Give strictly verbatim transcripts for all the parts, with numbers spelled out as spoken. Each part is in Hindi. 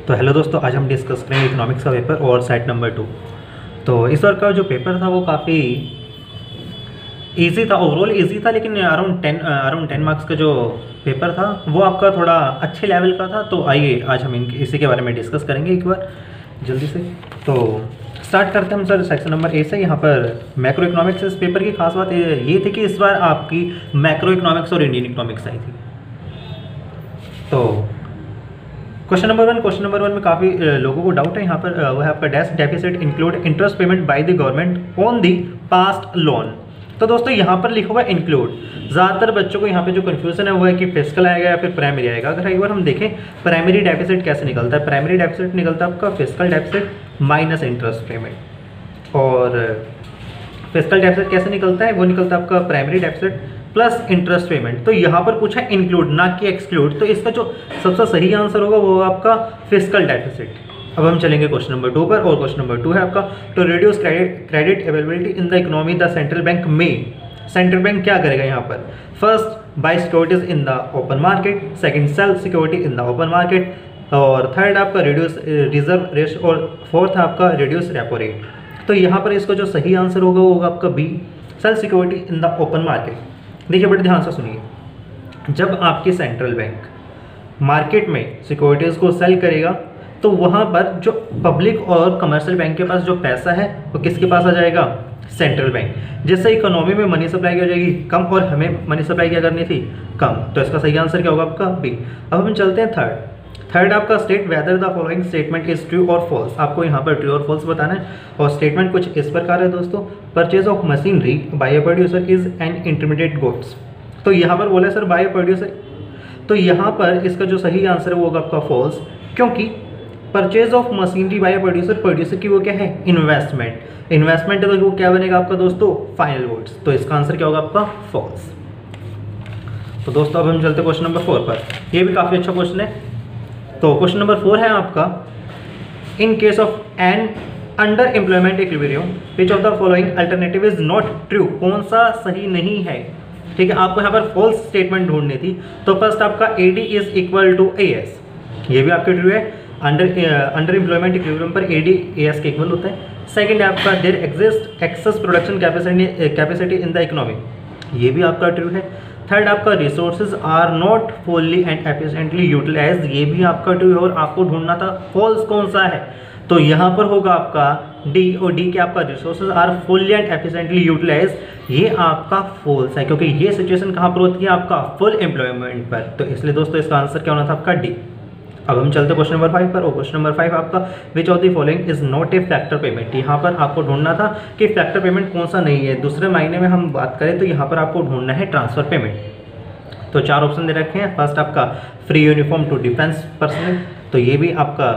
तो हेलो दोस्तों, आज हम डिस्कस करेंगे इकोनॉमिक्स का पेपर और सेट नंबर टू। तो इस बार का जो पेपर था वो काफ़ी इजी था, ओवरऑल इजी था, लेकिन around ten around ten marks का जो पेपर था वो आपका थोड़ा अच्छे लेवल का था। तो आइए आज हम इन इसी के बारे में डिस्कस करेंगे एक बार जल्दी से। तो स्टार्ट करते हैं हम सर सेक्शन नंबर ए से। यहाँ पर मैक्रो इकोनॉमिक्स, इस पेपर की खास बात ये थी कि इस बार आपकी मैक्रो इकोनॉमिक्स और इंडियन इकोनॉमिक्स आई थी। तो question number one question number one में काफ़ी लोगों को डाउट है यहाँ पर। वह है आपका dash deficit include interest payment by the government on the past loan. तो दोस्तों यहाँ पर लिखा हुआ है इंक्लूड। ज़्यादातर बच्चों को यहाँ पे जो कन्फ्यूजन है वो है कि फिस्कल आएगा या फिर प्राइमरी आएगा। अगर एक बार हम देखें प्राइमरी डेफिसिट कैसे निकलता है, प्राइमरी डेफिसिट निकलता है आपका fiscal deficit minus interest payment. और फिस्कल डेफिसिट कैसे निकलता है, वो निकलता है आपका primary deficit plus interest payment. तो यहाँ पर पूछा है इंक्लूड ना कि एक्सक्लूड, तो इसका जो सबसे सही आंसर होगा वो आपका फिस्कल डेफिसिट। अब हम चलेंगे क्वेश्चन नंबर टू पर, और क्वेश्चन नंबर टू है आपका to reduce credit credit availability in the economy the central bank में। सेंट्रल बैंक क्या करेगा यहाँ पर, first buy securities in the open market, second sell security in the open market, और थर्ड आपका रिड्यूस रिजर्व रेट, और फोर्थ आपका रिड्यूस रेपो रेट। तो यहाँ पर इसका जो सही आंसर होगा वो होगा आपका B, sell security in the open market. देखिए बड़े ध्यान से सुनिए, जब आपकी सेंट्रल बैंक मार्केट में सिक्योरिटीज़ को सेल करेगा तो वहाँ पर जो पब्लिक और कमर्शियल बैंक के पास जो पैसा है वो किसके पास आ जाएगा, सेंट्रल बैंक। जिससे इकोनॉमी में मनी सप्लाई क्या हो जाएगी, कम, और हमें मनी सप्लाई क्या करनी थी, कम। तो इसका सही आंसर क्या होगा आपका बी। अब हम चलते हैं थर्ड। थर्ड आपका state whether the following statement is true और फॉल्स। आपको यहाँ पर ट्रू और फॉल्स बताना है, और स्टेटमेंट कुछ इस प्रकार है दोस्तों, purchase of machinery by a producer is an intermediate goods. तो यहाँ पर बोला सर बाय अ प्रोड्यूसर, तो यहाँ पर इसका जो सही आंसर है वो होगा आपका फॉल्स, क्योंकि purchase of machinery by a producer, producer की वो क्या है, इन्वेस्टमेंट। इन्वेस्टमेंट है तो वो क्या बनेगा आपका दोस्तों, फाइनल गुड्स। तो इसका आंसर क्या होगा आपका फॉल्स। तो दोस्तों अब हम चलते क्वेश्चन नंबर फोर पर। ये भी काफ़ी अच्छा क्वेश्चन है। तो क्वेश्चन नंबर फोर है आपका, in case of an underemployment equilibrium which of the following alternative is not true. कौन सा सही नहीं है, ठीक है। आपको यहाँ पर फॉल्स स्टेटमेंट ढूंढनी थी। तो फर्स्ट आपका A D is equal to A S, ये भी आपके ट्रू है। अंडर अंडर एम्प्लॉयमेंट इक्विलिब्रियम पर ए डी ए एस के इक्वल होता है। सेकंड आपका there exist excess production capacity capacity in the economy, ये भी आपका ट्रू है। थर्ड आपका resources are not fully and efficiently utilised, ये भी आपका ट्रू है। और आपको ढूंढना था फॉल्स कौन सा है, तो यहाँ पर होगा आपका डी, और डी के आपका resources are fully and efficiently utilised, ये आपका फॉल्स है, क्योंकि ये सिचुएशन कहाँ पर होती है आपका फुल एम्प्लॉयमेंट पर। तो इसलिए दोस्तों इसका आंसर क्या होना था आपका डी। अब हम चलते क्वेश्चन नंबर फाइव पर, और क्वेश्चन नंबर फाइव आपका which of the following is not a factor payment. यहाँ पर आपको ढूंढना था कि फैक्टर पेमेंट कौन सा नहीं है। दूसरे मायने में हम बात करें तो यहाँ पर आपको ढूंढना है ट्रांसफर पेमेंट। तो चार ऑप्शन दे रखे हैं। फर्स्ट आपका free uniform to defence personal, तो ये भी आपका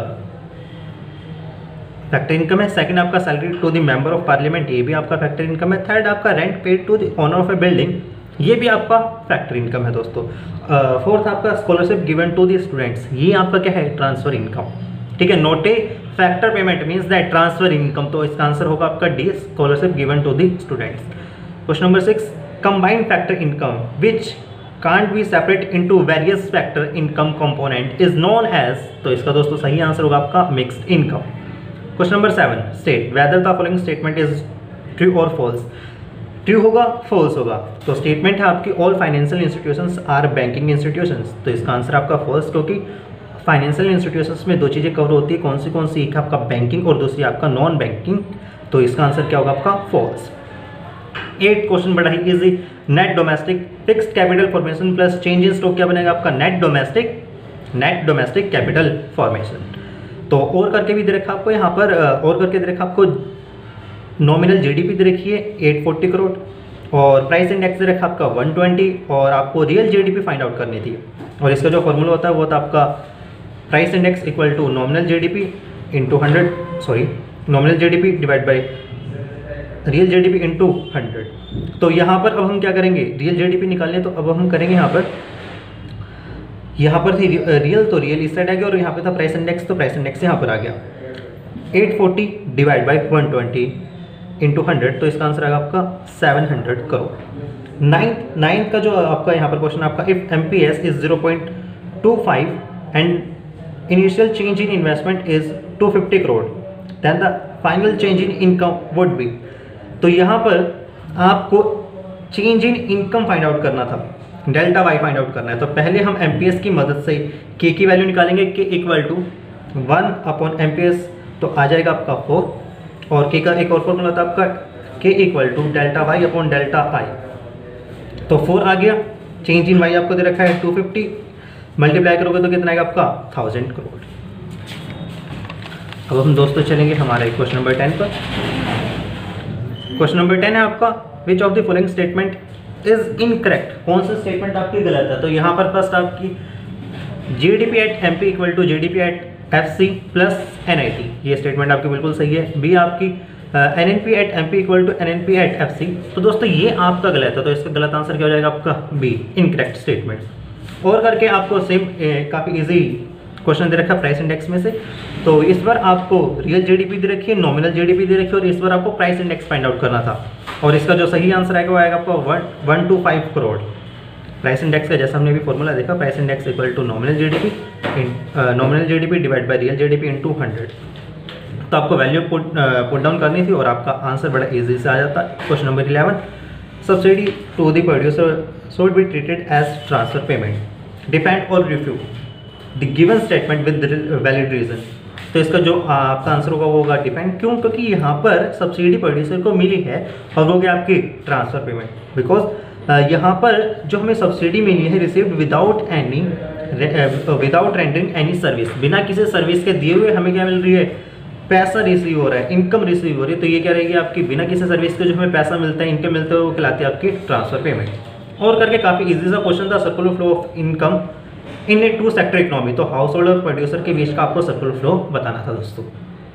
फैक्टर इनकम है। सेकंड आपका salary to the member of parliament, ये भी आपका फैक्टर इनकम है। थर्ड आपका rent paid to the owner of a building, ये भी आपका फैक्टर इनकम है दोस्तों। फोर्थ uh, आपका scholarship given to the students, ये आपका क्या है, ट्रांसफर इनकम, ठीक है। Not a factor payment means that transfer income, तो इसका आंसर होगा आपका D, scholarship given to the students. Question number six, combined factor income which can't be separate into various factor income component is known as, तो इसका दोस्तों सही आंसर होगा आपका mixed income. Question number seven, state whether the following statement is true और फॉल्स। ट्रू होगा, फॉल्स होगा। तो स्टेटमेंट है आपकी all financial institutions are banking institutions, तो इसका आंसर आपका फॉल्स, क्योंकि फाइनेंशियल इंस्टीट्यूशंस में दो चीज़ें कवर होती है। कौन सी कौन सी, एक आपका बैंकिंग और दूसरी आपका नॉन बैंकिंग। तो इसका आंसर क्या होगा आपका फॉल्स। एट क्वेश्चन बड़ा ही easy, net domestic fixed capital formation plus change in stock क्या बनेगा आपका, net domestic net domestic capital formation. तो और करके भी दे रखा आपको यहाँ पर, और करके दे रखा आपको नॉमिनल जीडीपी दे रखी है आठ सौ चालीस करोड़, और प्राइस इंडेक्स दे रखा आपका एक सौ बीस, और आपको रियल जीडीपी फाइंड आउट करनी थी। और इसका जो फॉर्मूला होता है वो था आपका price index equal to nominal GDP into hundred, sorry nominal GDP divide by real GDP into hundred. तो यहाँ पर अब हम क्या करेंगे, रियल जीडीपी निकालने, तो अब हम करेंगे यहाँ पर, यहाँ पर थी रियल तो रियल इस साइड आ गया, और यहाँ पे था प्राइस इंडेक्स तो प्राइस इंडेक्स यहाँ पर आ गया। आठ सौ चालीस डिवाइड बाई एक सौ बीस इंटू हंड्रेड, तो इसका आंसर आएगा आपका सात सौ करोड़। नाइन्थ नाइन्थ का जो आपका यहाँ पर क्वेश्चन आपका, if M P S is zero point two five and initial change in investment is two fifty crore, then the final change in income would be. तो यहाँ पर आपको change in income find out करना था, डेल्टा वाई फाइंड आउट करना है। तो पहले हम एमपीएस की मदद से के की वैल्यू निकालेंगे, K equal to one upon MPS, तो आ जाएगा आपका फोर, और के का एक और फॉर्मूला था आपका K equal to delta Y upon delta I, तो फोर आ गया। चेंज इन वाई आपको दे रखा है टू फिफ्टी, मल्टीप्लाई करोगे तो कितना आएगा आपका थाउजेंड करोड़। अब हम दोस्तों चलेंगे हमारे क्वेश्चन नंबर टेन पर। क्वेश्चन नंबर टेन है आपका, which of the following statement is incorrect, कौन सा स्टेटमेंट आपकी गलत है। तो यहाँ पर फर्स्ट आपकी GDP at MP equal to GDP at FC plus NIT, ये स्टेटमेंट आपकी बिल्कुल सही है। बी आपकी NNP at MP equal to NNP at FC, तो दोस्तों ये आपका गलत है, तो इसका गलत आंसर क्या हो जाएगा आपका बी, इनकरेक्ट स्टेटमेंट। और करके आपको सेम काफ़ी इजी क्वेश्चन दे रखा है प्राइस इंडेक्स में से। तो इस बार आपको रियल जीडीपी दे रखी है, नॉमिनल जीडीपी दे रखी है, और इस बार आपको प्राइस इंडेक्स फाइंड आउट करना था, और इसका जो सही आंसर आएगा वो आएगा आपको one one two five crore. Price index का जैसा हमने अभी फॉर्मूला देखा, price index equal to nominal GDP in nominal GDP divide by real GDP into hundred. तो आपको वैल्यू पुट पुट डाउन करनी थी और आपका आंसर बड़ा इजी से आ जाता। Question number eleven, subsidy to the producer should be treated as transfer payment, depend और refute the given statement with valid reason. तो इसका जो आपका आंसर होगा वो होगा डिपेंड। क्यों? क्योंकि यहाँ पर सब्सिडी प्रोड्यूसर को मिली है और वो गया आपकी ट्रांसफर पेमेंट, बिकॉज यहाँ पर जो हमें सब्सिडी मिली है received without any without rendering any service, बिना किसी सर्विस के दिए हुए हमें क्या मिल रही है, पैसा रिसीव हो रहा है, इनकम रिसीव हो रही है। तो ये क्या रहेगी आपकी, बिना किसी सर्विस के जो हमें पैसा मिलता है, इनकम मिलता है, वो कहलाती है आपकी ट्रांसफर पेमेंट। और करके काफ़ी इजी सा क्वेश्चन था, circular flow of income in a two sector economy. तो हाउस होल्ड और प्रोड्यूसर के बीच का आपको सर्कुलर फ्लो बताना था दोस्तों।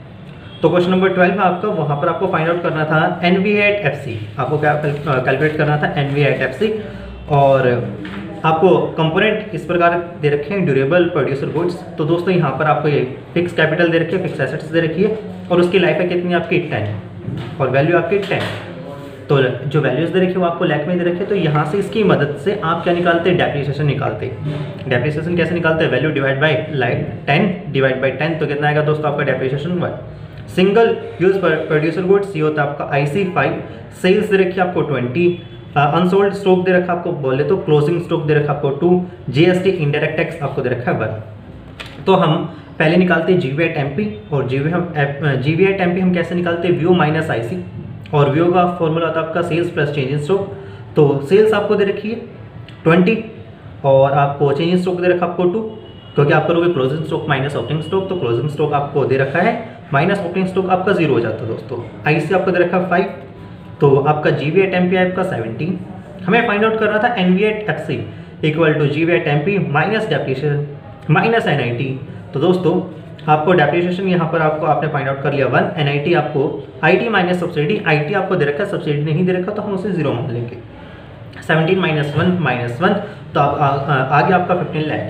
तो क्वेश्चन नंबर ट्वेल्व है आपका, वहाँ पर आपको फाइंड आउट करना था N V at F C, आपको क्या कैलकुलेट करना था N V at F C, और आपको कंपोनेंट इस प्रकार दे रखे हैं, ड्यूरेबल प्रोड्यूसर गुड्स। तो दोस्तों यहाँ पर आपको ये फिक्स कैपिटल दे रखी है, फिक्स एसेट्स दे रखी है, और उसकी लाइफ है कितनी आपकी टेन, और वैल्यू आपकी टेन। तो जो वैल्यूज दे रखी है वो आपको लैख में दे रखी है। तो यहाँ से इसकी मदद से आप क्या निकालते हैं, डेप्रिसिएशन निकालते हैं। डेप्रिसिएशन कैसे निकालते हैं, value divide by like ten divide by ten, तो कितना आएगा दोस्तों आपका depreciation one. Single use producer goods ये होता है आपका आई सी फाइव, सेल्स दे रखी है आपको ट्वेंटी, अनसोल्ड स्टॉक दे रखा आपको बोले तो क्लोजिंग स्टॉक दे रखा आपको टू, जीएसटी इंडायरेक्ट टैक्स आपको दे रखा है वन। तो हम पहले निकालते हैं जीवी एट एमपी, और जीवी हम जीवी एट एमपी हम कैसे निकालते हैं, व्यू माइनस आईसी, और व्यू का फॉर्मूला होता है आपका sales plus change in stock. तो सेल्स आपको दे रखी है ट्वेंटी, और आपको चेंज इन स्टॉक दे रखा आपको टू, क्योंकि आप करोगे closing stock minus opening stock, तो क्लोजिंग स्टॉक आपको दे रखा है माइनस ओपनिंग स्टॉक आपका जीरो हो जाता है दोस्तों। आईसी आपको दे रखा है फाइव, तो आपका जीवी एट एमपी आपका सेवनटीन। हमें फाइंड आउट करना था NV at FC equal to GV at MP minus depreciation minus NIT. तो दोस्तों आपको डेप्रिसिएशन यहाँ पर आपको आपने फाइंड आउट कर लिया वन, एनआईटी आपको आईटी माइनस सब्सिडी, आईटी आपको दे रखा है, सब्सिडी नहीं दे रखा, तो हम उसे जीरो मान लेंगे। Seventeen minus one minus one, तो आप आ गया आपका फिफ्टीन लाख।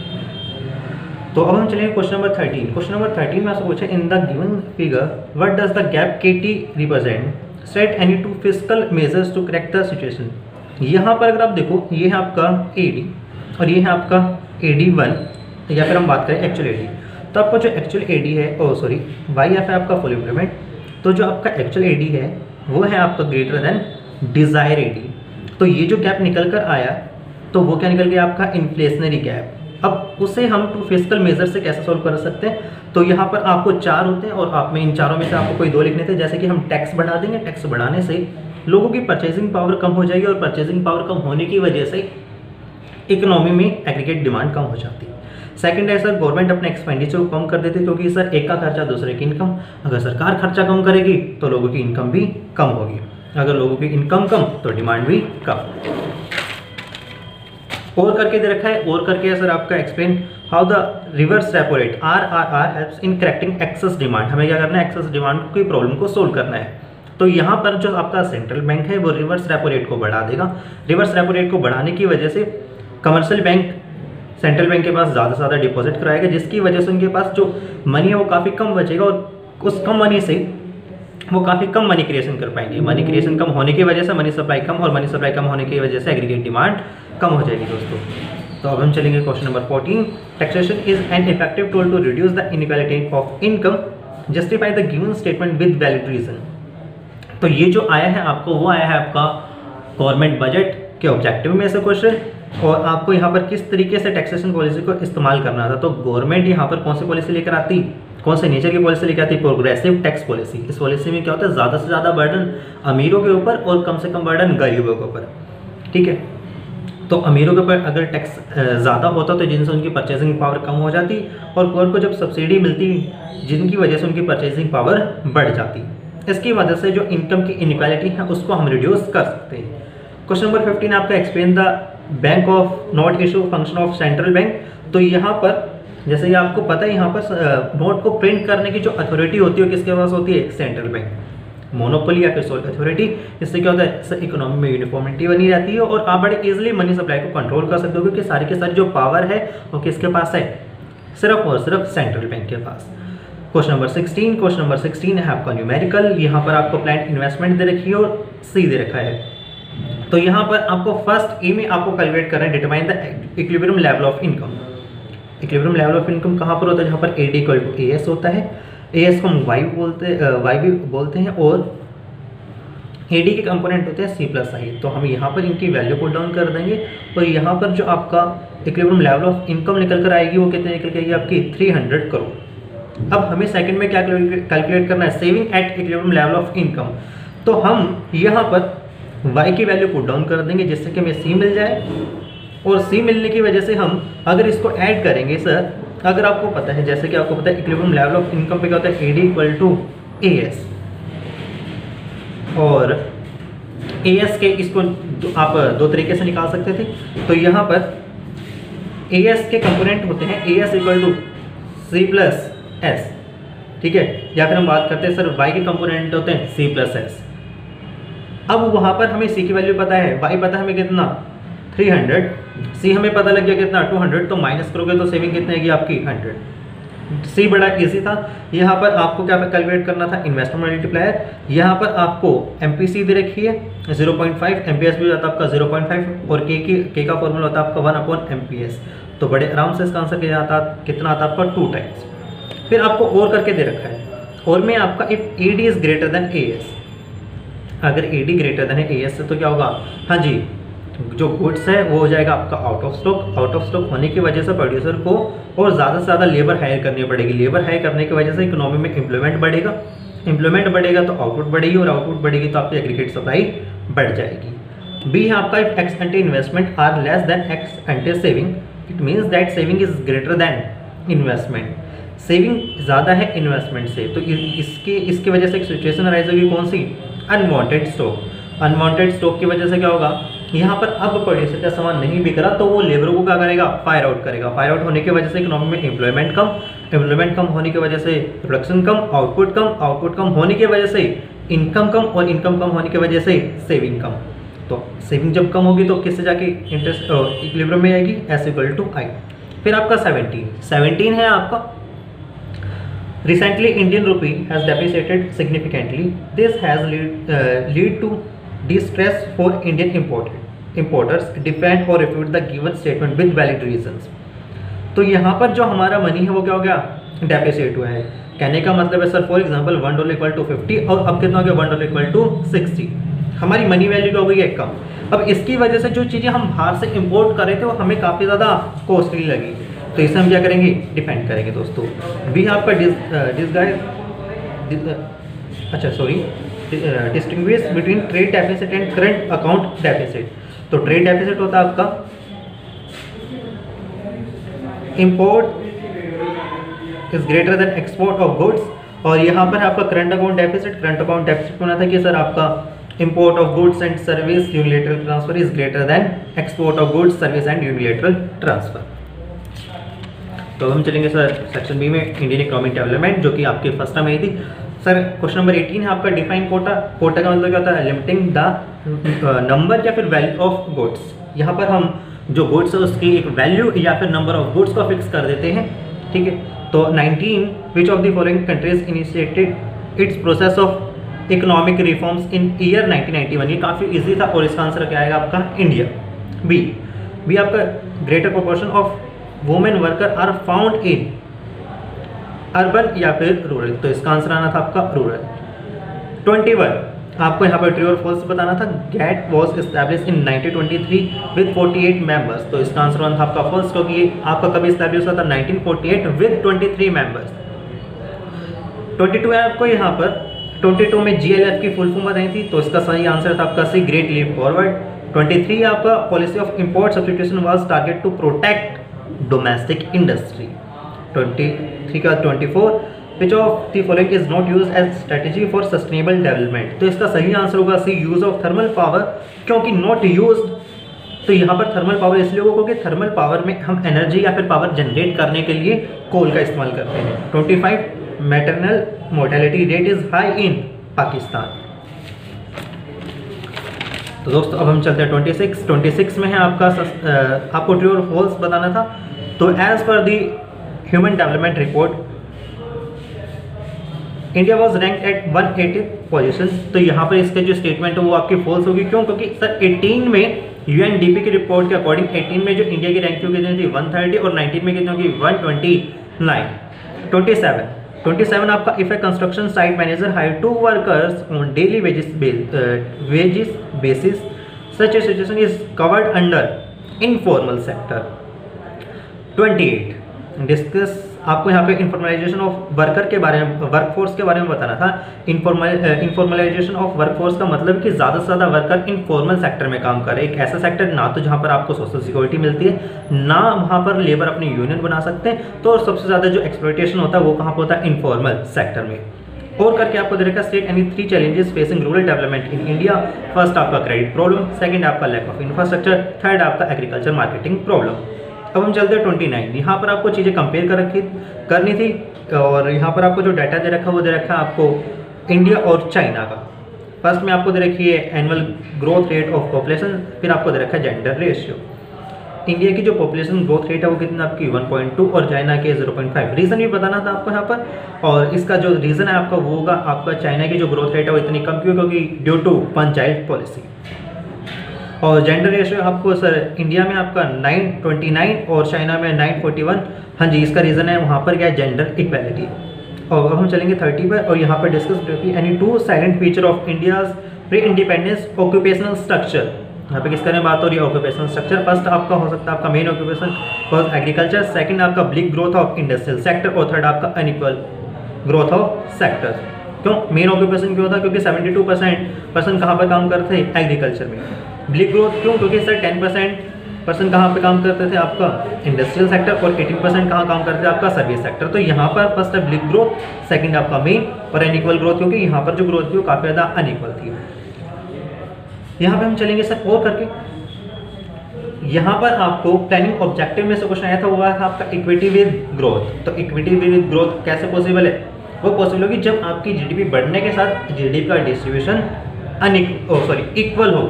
तो अब हम चलेंगे question number thirteen. Question number thirteen में आपसे पूछा, in the given figure what does the gap K T represent, set any two physical measures to correct the situation. यहाँ पर अगर आप देखो, ये है आपका ए डी और ये है आपका ए डी वन, या फिर हम बात करें एक्चुअल ए डी, तो आपका जो एक्चुअल ए डी है, ओ सॉरी वाई एफ है आपका फुल इम्प्लीमेंट, तो जो आपका एक्चुअल ए डी है वो है आपका greater than desire A D. तो ये जो गैप निकल कर आया, तो वो क्या निकल गया आपका इन्फ्लेशनरी गैप। अब उसे हम टू फिजिकल मेजर से कैसे सॉल्व कर सकते हैं, तो यहाँ पर आपको चार होते हैं और आप में इन चारों में से आपको कोई दो लिखने थे। जैसे कि हम टैक्स बढ़ा देंगे, टैक्स बढ़ाने से लोगों की परचेजिंग पावर कम हो जाएगी, और परचेजिंग पावर कम होने की वजह से इकोनॉमी में एग्रीगेट डिमांड कम हो जाती है। सेकंड है सर, गवर्नमेंट अपने एक्सपेंडिचर को कम कर देती है, क्योंकि सर एक का खर्चा दूसरे की इनकम, अगर सरकार खर्चा कम करेगी तो लोगों की इनकम भी कम होगी, अगर लोगों की इनकम कम तो डिमांड भी कम। और करके दे रखा है, और करके है सर आपका explain how the reverse repo rate R R R helps in correcting excess demand. हमें क्या करना है, एक्सेस डिमांड की प्रॉब्लम को सोल्व करना है। तो यहाँ पर जो आपका सेंट्रल बैंक है वो रिवर्स रेपो रेट को बढ़ा देगा। रिवर्स रेपो रेट को बढ़ाने की वजह से कमर्शियल बैंक सेंट्रल बैंक के पास ज़्यादा से ज़्यादा डिपॉजिट कराएगा, जिसकी वजह से उनके पास जो मनी है वो काफ़ी कम बचेगा, और उस कम मनी से वो काफ़ी कम मनी क्रिएशन कर पाएंगे। मनी क्रिएशन कम होने की वजह से मनी सप्लाई कम, और मनी सप्लाई कम होने की वजह से एग्रीगेट डिमांड कम हो जाएगी दोस्तों। तो अब हम चलेंगे question number fourteen. Taxation is an effective tool to reduce the inequality of income, justify the given statement with valid reason. तो ये जो आया है आपको, वो आया है आपका गवर्नमेंट बजट के ऑब्जेक्टिव में से क्वेश्चन, और आपको यहाँ पर किस तरीके से टैक्सेशन पॉलिसी को इस्तेमाल करना था। तो गवर्नमेंट यहाँ पर कौन सी पॉलिसी लेकर आती, कौन से नेचर की पॉलिसी लेकर आती, प्रोग्रेसिव टैक्स पॉलिसी। इस पॉलिसी में क्या होता है, ज़्यादा से ज़्यादा बर्डन अमीरों के ऊपर और कम से कम बर्डन गरीबों के ऊपर, ठीक है। तो अमीरों के ऊपर अगर टैक्स ज़्यादा होता तो जिनसे उनकी परचेसिंग पावर कम हो जाती, और पुअर को जब सब्सिडी मिलती जिनकी वजह से उनकी परचेसिंग पावर बढ़ जाती। इसकी वजह से जो इनकम की इनइक्वालिटी है उसको हम रिड्यूस कर सकते हैं। क्वेश्चन नंबर फिफ्टीन आपका explain the bank of note issue function of central bank. तो यहाँ पर जैसे कि आपको पता है, यहाँ पर नोट को प्रिंट करने की जो अथॉरिटी होती है किसके पास होती है, सेंट्रल बैंक, मोनोपोली या फिर सोल अथॉरिटी। इससे क्या होता है, इससे इकोनॉमी में यूनिफॉर्मिटी बनी रहती है और आप बड़े इजीली मनी सप्लाई को कंट्रोल कर सकते हो, क्योंकि सारी के सारी जो पावर है वो किसके पास है, सिर्फ और सिर्फ सेंट्रल बैंक के पास। Question number sixteen question number sixteen है आपका न्यूमेरिकल। यहाँ पर आपको प्लान इन्वेस्टमेंट दे रखी है और सी दे रखा है। तो यहाँ पर आपको फर्स्ट ए में आपको कैलकुलेट करना है, determine the equilibrium level of income. Equilibrium level of income कहाँ पर होता है, जहाँ पर A D equal to A S होता है। ए एस को हम वाई बोलते वाई भी बोलते हैं, और ए डी के कंपोनेंट होते हैं सी प्लस आई। तो हम यहाँ पर इनकी वैल्यू पुट डाउन कर देंगे, और यहाँ पर जो आपका इक्विलिब्रियम लेवल ऑफ इनकम निकल कर आएगी वो कितने निकल के आएगी आपकी थ्री हंड्रेड करोड़। अब हमें सेकंड में क्या कैलकुलेट करना है, saving at equilibrium level of income. तो हम यहाँ पर y की वैल्यू पुट डाउन कर देंगे जिससे कि हमें c मिल जाए, और c मिलने की वजह से हम अगर इसको ऐड करेंगे सर, अगर आपको पता है, जैसे कि आपको पता है इक्विलिब्रियम लेवल ऑफ इनकम पे क्या होता है, A D equal to A S, और ए एस के इसको आप दो तरीके से निकाल सकते थे। तो यहाँ पर ए एस के कंपोनेंट होते हैं A S equal to C plus S, ठीक है, या फिर हम बात करते हैं सर y के कंपोनेंट होते हैं c प्लस एस। अब वहाँ पर हमें c की वैल्यू पता है, y पता है हमें कितना थ्री हंड्रेड, c हमें पता लग गया कितना टू हंड्रेड, तो माइनस करोगे तो सेविंग कितनी आएगी आपकी हंड्रेड। c बड़ा इजी था। यहाँ पर आपको क्या कैलकुलेट करना था, इन्वेस्टमेंट मल्टीप्लायर। यहाँ पर आपको एम पी सी दे रखी है zero point five, M P S भी होता है आपका ज़ीरो पॉइंट फाइव, और के की के का फॉर्मूला होता है आपका one upon M P S. तो बड़े आराम से इसका आंसर किया जाता, कितना आता आपका टू टाइम्स। फिर आपको और करके दे रखा है, और में आपका if A D is greater than A S, अगर A D greater than A S से तो क्या होगा, हाँ जी, जो गुड्स है वो हो जाएगा आपका out of stock. Out of stock होने की वजह से प्रोड्यूसर को और ज़्यादा से ज़्यादा लेबर हायर करनी पड़ेगी। लेबर हायर करने की वजह से इकोनॉमी में एम्प्लॉयमेंट बढ़ेगा, एम्प्लॉयमेंट बढ़ेगा तो आउटपुट बढ़ेगी, और आउटपुट बढ़ेगी तो आपकी एग्रीगेट सप्लाई बढ़ जाएगी। बी है आपका if ex ante investment are less than ex ante saving, it means that saving is greater than investment. Saving ज़्यादा है इन्वेस्टमेंट से, तो इसके इसकी वजह से एक सिचुएशन अराइज होगी, कौन सी, अनवांटेड स्टॉक। अनवांटेड स्टॉक की वजह से क्या होगा, यहाँ पर अब प्रोड्यूसर का सामान नहीं बिक रहा तो वो लेबरों को क्या करेगा, फायर आउट करेगा। फायर आउट होने की वजह से इकोनॉमी में एम्प्लॉयमेंट कम, एम्प्लॉयमेंट कम होने की वजह से प्रोडक्शन कम, आउटपुट कम, आउटपुट कम होने की वजह से इनकम कम, और इनकम कम होने की वजह से सेविंग कम। तो सेविंग जब कम होगी तो किससे जाके इंटरेस्ट इक्विलिब्रियम में आएगी, एस इक्वल टू आई। फिर आपका सेवनटीन सेवनटीन है आपका recently Indian rupee has depreciated significantly. This has lead uh, lead to distress for Indian imported importers. Defend or refute the given statement with valid reasons. तो यहाँ पर जो हमारा मनी है वो क्या हो गया, डेप्रिसिएट हुआ है। कहने का मतलब है sir for example one dollar equal to fifty, और अब कितना हो गया, one dollar equal to sixty. हमारी मनी वैल्यू क्या हो गई है, कम। अब इसकी वजह से जो चीज़ें हम बाहर से इम्पोर्ट कर रहे थे वो हमें काफ़ी ज़्यादा कॉस्टली लगी, तो इसे हम क्या करेंगे, डिफेंड करेंगे दोस्तों। भी आपका डिसगाइज अच्छा sorry distinguish between trade deficit and current account deficit. तो ट्रेड डेफिसिट होता है आपका import is greater than export of goods, और यहाँ पर आपका current account deficit. Current account deficit होना था कि सर आपका import of goods and service unilateral transfer is greater than export of goods service and unilateral transfer. तो हम चलेंगे सर सेक्शन बी में, इंडियन इकोनॉमिक डेवलपमेंट, जो कि आपके फर्स्ट टर्म में थी। सर क्वेश्चन नंबर एटीन है आपका डिफाइन कोटा। कोटा का मतलब क्या होता है, लिमिटिंग द नंबर या फिर वैल्यू ऑफ गुड्स। यहाँ पर हम जो गुड्स है उसकी एक वैल्यू या फिर नंबर ऑफ गुड्स को फिक्स कर देते हैं, ठीक है। तो nineteen which of the following countries initiated its process of economic reforms in year nineteen ninety one. ये काफ़ी ईजी था और इसका आंसर क्या आएगा आपका, इंडिया। बी भी आपका greater proportion of women worker are found in urban या फिर रूरल, तो इसका आंसर आना था आपका रूरल। ट्वेंटी वन आपको यहाँ पर ट्रू और फॉल्स बताना था। GATT was establish in nineteen twenty three with forty eight members, तो इसका आंसर आना था आपका फॉल्स, क्योंकि ये आपका कभी एस्टैब्लिश हुआ था nineteen forty eight with twenty three members. Twenty two है आपको यहाँ पर ट्वेंटी टू में जी एल एफ की फुल फॉर्म बताई थी, तो इसका सही आंसर था आपका C, great leap forward. Twenty three आपका policy of import substitution was target to protect domestic industry. Twenty three का twenty four which of the following is not use as strategy for sustainable development, तो इसका सही आंसर होगा C, use of thermal power, क्योंकि नॉट यूज, तो यहाँ पर थर्मल पावर इसलिए होगा क्योंकि थर्मल पावर में हम एनर्जी या फिर पावर जनरेट करने के लिए कोल का इस्तेमाल करते हैं। Twenty five maternal mortality rate is high in Pakistan. तो दोस्तों अब हम चलते हैं ट्वेंटी सिक्स। ट्वेंटी सिक्स में है आपका आपको ट्रू और फॉल्स बताना था। तो as per the human development report India was rank at one eighty position, तो यहाँ पर इसके जो स्टेटमेंट है वो आपकी फॉल्स होगी। क्यों? क्योंकि सर एटीन में यूएनडीपी की रिपोर्ट के अकॉर्डिंग एटीन में जो इंडिया की रैंक कितनी थी वन थर्टी और नाइनटीन में कितनी होगी one twenty nine. Twenty seven twenty seven आपका if a construction site manager hire two workers on daily wages wages basis such a situation is covered under informal sector. Twenty eight discuss आपको यहाँ पे इनफॉर्मलाइजेशन ऑफ वर्कर के बारे में, वर्कफोर्स के बारे में बताना था। इनफॉर्मल इनफॉर्मलाइजेशन ऑफ वर्कफोर्स का मतलब कि ज़्यादा से ज़्यादा वर्कर इनफॉर्मल सेक्टर में काम करे, एक ऐसा सेक्टर ना तो जहाँ पर आपको सोशल सिक्योरिटी मिलती है, ना वहाँ पर लेबर अपनी यूनियन बना सकते हैं, तो सबसे ज़्यादा जो एक्सप्लॉयटेशन होता है वो कहाँ पर होता है इनफॉर्मल सेक्टर में। और करके आपको दे रखा state any three challenges facing rural development in India. First आपका क्रेडिट प्रॉब्लम, सेकंड आपका लैक ऑफ इंफ्रास्ट्रक्चर, थर्ड आपका एग्रीकल्चर मार्केटिंग प्रॉब्लम। अब हम चलते हैं ट्वेंटी नाइन। यहाँ पर आपको चीज़ें कंपेयर कर रखी करनी थी और यहाँ पर आपको जो डाटा दे रखा है वो दे रखा है आपको इंडिया और चाइना का। फर्स्ट में आपको दे रखी है annual growth rate of population, फिर आपको दे रखा है जेंडर रेशियो। इंडिया की जो पॉपुलेशन ग्रोथ रेट है वो कितना आपकी वन पॉइंट टू और चाइना के ज़ीरो पॉइंट फाइव। रीज़न भी बताना था आपको यहाँ पर, और इसका जो रीज़न है आपका वो होगा आपका चाइना की जो ग्रोथ रेट है वो इतनी कम क्यों, क्योंकि due to one child policy. और जेंडर रेशियो आपको सर इंडिया में आपका नाइन ट्वेंटी नाइन और चाइना में नाइन फोर्टी वन। हाँ जी, इसका रीज़न है वहाँ पर क्या है जेंडर इक्वालिटी। और अब हम चलेंगे थर्टी पर और यहाँ पर discuss any two salient feature of India's pre independence occupational structure. यहाँ पे किसका बात हो रही है ऑक्यूपेशनल स्ट्रक्चर। फर्स्ट आपका हो सकता है आपका main occupation first agriculture, second आपका bleak growth of industrial sector और थर्ड आपका अनइक्वल ग्रोथ ऑफ सेक्टर। क्यों मेन ऑक्यूपेशन क्यों था, क्योंकि सेवेंटी टू परसेंट पर्सन कहाँ पर काम करते थे एग्रीकल्चर में। ब्लिक ग्रोथ क्यों, क्योंकि सर टेन परसेंट पर्सन कहाँ पे काम करते थे आपका इंडस्ट्रियल सेक्टर और एटीन परसेंट कहाँ काम करते थे आपका सर्विस सेक्टर। तो यहाँ पर फर्स्ट है ब्लिक ग्रोथ, सेकंड आपका मेन और अनइक्वल ग्रोथ, क्योंकि यहाँ पर जो ग्रोथ थी वो काफ़ी ज़्यादा अनइक्वल थी। यहाँ पे हम चलेंगे सर और करके, यहाँ पर आपको प्लानिंग ऑब्जेक्टिव में से क्वेश्चन आया था, हुआ था आपका इक्विटी विद ग्रोथ। तो इक्विटी विद ग्रोथ कैसे पॉसिबल है, वो पॉसिबल होगी जब आपकी जीडीपी बढ़ने के साथ जीडीपी का distribution unequal oh sorry equal हो।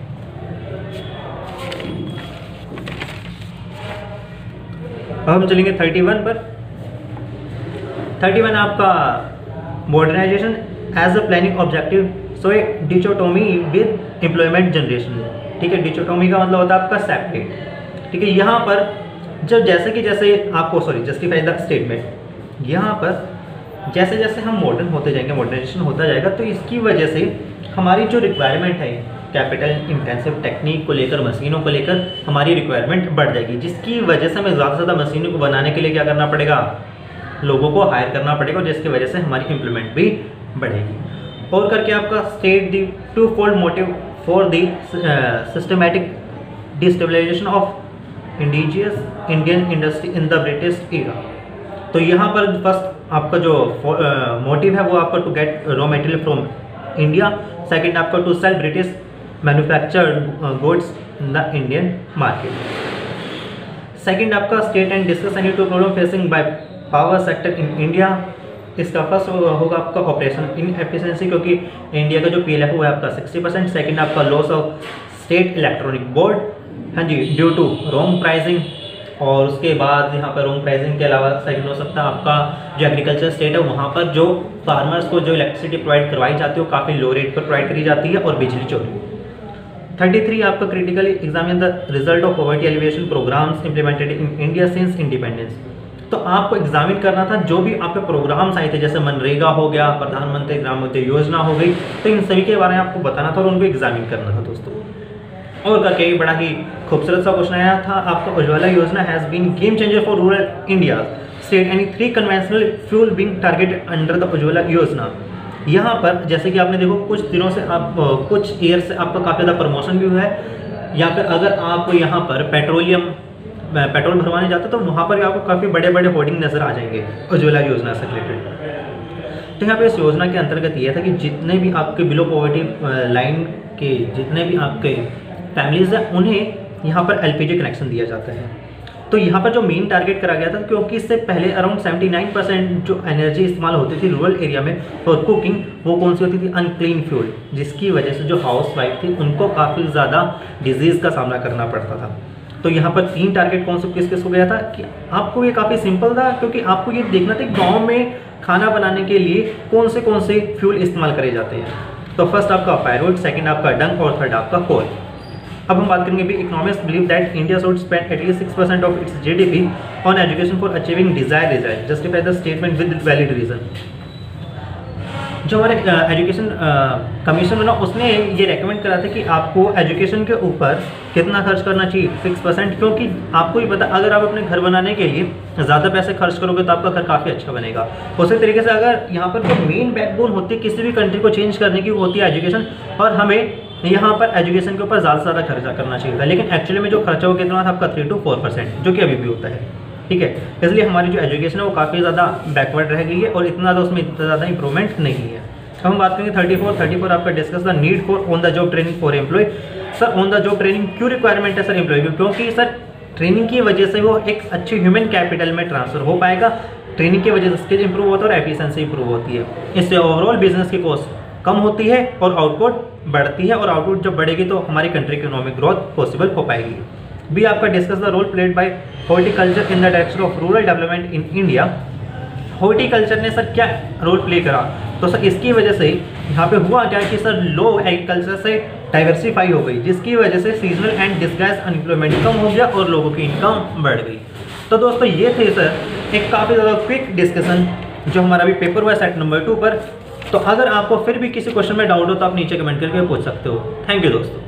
अब हम चलेंगे थर्टी वन पर। थर्टी वन आपका modernisation as a planning objective so a dichotomy with employment generation. ठीक है, डिचोटोमी का मतलब होता है आपका सेपरेट। ठीक है, यहाँ पर जब जैसे कि जैसे आपको सॉरी जस्टिफाई द स्टेटमेंट, यहाँ पर जैसे जैसे हम मॉडर्न होते जाएंगे, मॉडर्नाइजेशन होता जाएगा, तो इसकी वजह से हमारी जो रिक्वायरमेंट है कैपिटल इंटेंसिव टेक्निक को लेकर, मशीनों को लेकर हमारी रिक्वायरमेंट बढ़ जाएगी, जिसकी वजह से हमें ज़्यादा से ज़्यादा मशीनों को बनाने के लिए क्या करना पड़ेगा, लोगों को हायर करना पड़ेगा, जिसकी वजह से हमारी इम्प्लीमेंट भी बढ़ेगी। और करके आपका state the two fold motive for the systematic destabilisation of indigenous Indian industry in the British era. तो यहाँ पर फर्स्ट आपका जो मोटिव uh, है वो आपका to get raw material from India, second आपका to sell British manufactured goods in the Indian market. Second आपका state and discuss any two problem facing by power sector in India. इसका फर्स्ट होगा आपका ऑपरेशन इन एफिशिएंसी, क्योंकि इंडिया का जो पीएलएफ है आपका सिक्सटी परसेंट। सेकेंड आपका loss of state electronic board, हाँ जी, ड्यू टू रॉन्ग प्राइसिंग। और उसके बाद यहाँ पर रॉन्ग प्राइसिंग के अलावा सेकंड हो सकता है आपका जो एग्रीकल्चर स्टेट है वहाँ पर जो फार्मर्स को जो इलेक्ट्रिसिटी प्रोवाइड करवाई जाती है वो काफ़ी लो रेट पर प्रोवाइड करी जाती है और बिजली चोरी। थर्टी थ्री आपका critically examine the result of poverty alleviation programmes implemented in India since independence. तो आपको एग्जामिन करना था जो भी आपके प्रोग्राम्स आए थे, जैसे मनरेगा हो गया, प्रधानमंत्री ग्रामोदय योजना हो गई, तो इन सभी के बारे में आपको बताना था और उनको एग्जामिन करना था दोस्तों। और का कई बड़ा ही खूबसूरत सा क्वेश्चन आया था आपका, Ujjwala Yojana has been game changer for rural India, state any three conventional fuel being targeted under the Ujjwala Yojana. यहाँ पर जैसे कि आपने देखो कुछ दिनों से आप कुछ ईयर से आपका काफ़ी ज़्यादा प्रमोशन भी हुआ है। यहाँ पर अगर आप यहाँ पर पेट्रोलियम पेट्रोल भरवाने जाते तो वहाँ पर भी आपको काफ़ी बड़े बड़े होर्डिंग नज़र आ जाएंगे उज्ज्वला योजना से रिलेटेड। तो यहाँ पे इस योजना के अंतर्गत ये था कि जितने भी आपके बिलो पॉवर्टी लाइन के जितने भी आपके फैमिलीज़ हैं उन्हें यहाँ पर एलपीजी कनेक्शन दिया जाता है। तो यहाँ पर जो मेन टारगेट करा गया था, क्योंकि इससे पहले अराउंड सेवेंटी नाइन परसेंट जो एनर्जी इस्तेमाल होती थी रूरल एरिया में फॉर कुकिंग, वो कौन सी होती थी, अनक्लीन फ्यूल, जिसकी वजह से जो हाउस वाइफ थी उनको काफ़ी ज़्यादा डिजीज़ का सामना करना पड़ता था। तो यहाँ पर तीन टारगेट कौन से किस किस हो गया था कि आपको ये काफ़ी सिंपल था, क्योंकि आपको ये देखना था गाँव में खाना बनाने के लिए कौन से कौन से फ्यूल इस्तेमाल करे जाते हैं। तो फर्स्ट आपका फायरवुड, सेकंड आपका डंक और थर्ड आपका कोल। अब हम बात करेंगे भी, economist believe that India should spend at least six percent of its GDP on education for achieving desired result, justify the statement with valid reason. जो हमारे एजुकेशन कमीशन बना उसने ये रेकमेंड करा था कि आपको एजुकेशन के ऊपर कितना खर्च करना चाहिए, सिक्स परसेंट, क्योंकि आपको ही पता अगर आप अपने घर बनाने के लिए ज़्यादा पैसे खर्च करोगे तो आपका घर काफ़ी अच्छा बनेगा। उसी तरीके से अगर यहाँ पर जो मेन बैकबोन होती है किसी भी कंट्री को चेंज करने की होती है एजुकेशन, और हमें यहाँ पर एजुकेशन के ऊपर ज़्यादा से ज़्यादा खर्चा करना चाहिए था, लेकिन एक्चुअली में जो खर्चा वो कितना था आपका थ्री टू फोर परसेंट, जो कि अभी भी होता है। ठीक है, इसलिए हमारी जो एजुकेशन है वो काफ़ी ज़्यादा बैकवर्ड रह गई है और इतना ज़्यादा उसमें इतना ज़्यादा इंप्रूवमेंट नहीं है। अब हम बात करेंगे थर्टी फोर थर्टी फोर आपका discuss the need for on the job training for employ. Sir on the job training क्यों रिक्वायरमेंट है सर एम्प्लॉय की, क्योंकि सर ट्रेनिंग की वजह से वो एक अच्छी ह्यूमन कैपिटल में ट्रांसफर हो पाएगा, ट्रेनिंग की वजह से स्किल इंप्रूव होता है और एफिशिएंसी इंप्रूव होती है। इससे ओवरऑल बिजनेस की कॉस्ट कम होती है और आउटपुट बढ़ती है, और आउटपुट जब बढ़ेगी तो हमारी कंट्री की इकोनॉमिक ग्रोथ पॉसिबल हो पाएगी। भी आपका discuss the role played by horticulture in the direction of rural development in India. Horticulture ने सर क्या रोल प्ले करा, तो सर इसकी वजह से यहाँ पे हुआ क्या कि सर लोग एग्रीकल्चर से डाइवर्सिफाई हो गई, जिसकी वजह से सीजनल एंड डिस्गाइज अनएम्प्लॉयमेंट कम हो गया और लोगों की इनकम बढ़ गई। तो दोस्तों ये थे सर एक काफ़ी ज़्यादा क्विक डिस्कशन जो हमारा भी पेपर हुआ सेट नंबर टू पर। तो अगर आपको फिर भी किसी क्वेश्चन में डाउट हो तो आप नीचे कमेंट करके पूछ सकते हो। थैंक यू दोस्तों।